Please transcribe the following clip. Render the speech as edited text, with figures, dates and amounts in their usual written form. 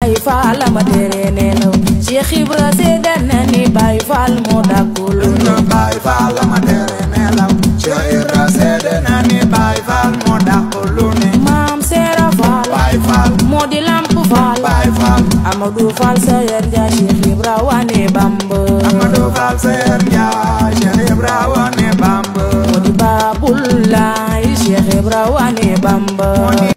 Baay Faal ma tere nelaw Cheikh Ibra seede na ni Baay Faal moo dàkkulu ne Baay Faal ma tere nelaw Cheikh Ibra seede na ni Baay Faal moo dàkkulu ne Maam Seera Faal Baay Faal moo di Lamp Faal Baay Faal Amadou Faal Sayer Njaay Cheikh Ibra wane Bamba Amadou Faal Sayer Njaay Cheikh Ibra wane Bamba moo di Baabul Laay Cheikh Ibra wane Bamba